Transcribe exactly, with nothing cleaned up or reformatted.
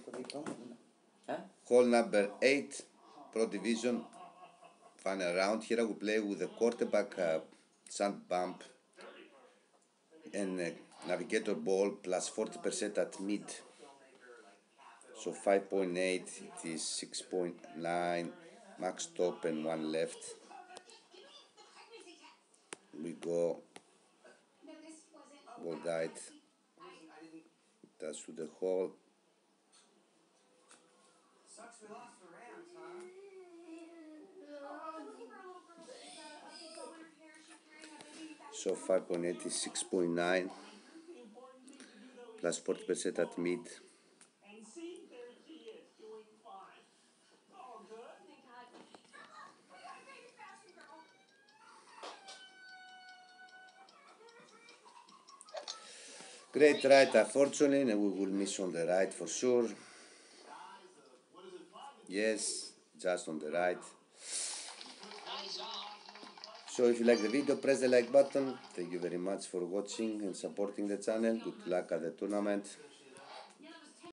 Hole number eight, Pro Division, final round. Here I will play with the quarterback uh, sand bump and uh, navigator ball plus forty percent at mid. So five point eight, it is six point nine, max top and one left. We go ball guide, that's to the hole. So five point eight is six point nine plus forty percent at mid. Great right, unfortunately, and we will miss on the right for sure. Yes, just on the right. So if you like the video, press the like button. Thank you very much for watching and supporting the channel. Good luck at the tournament.